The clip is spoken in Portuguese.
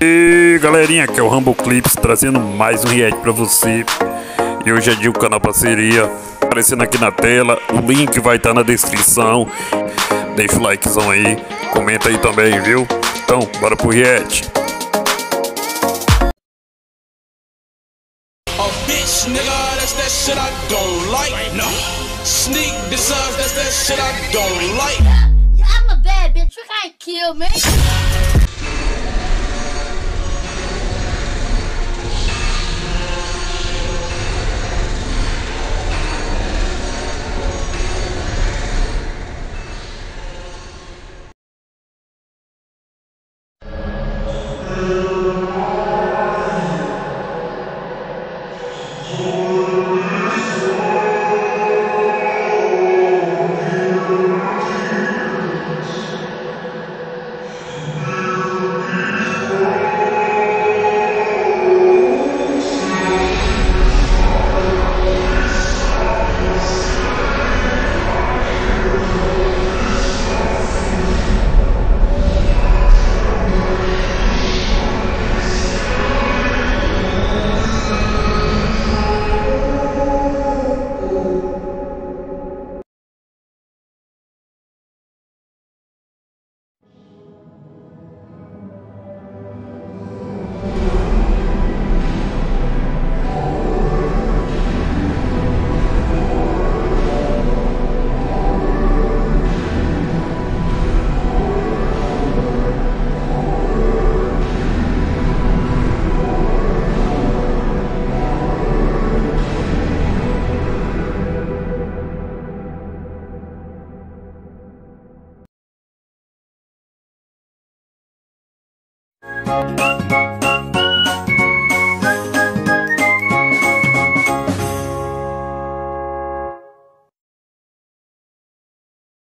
E galerinha, aqui é o Rambo Clips trazendo mais um react pra você. E hoje é dia o canal Parceria, aparecendo aqui na tela. O link vai estar na descrição. Deixa o likezão aí, comenta aí também, viu? Então, bora pro react. Bitch, nigga, that's that shit I don't like. No. Sneak designs, that's that shit I don't like. I'm a bad bitch, you can't kill me.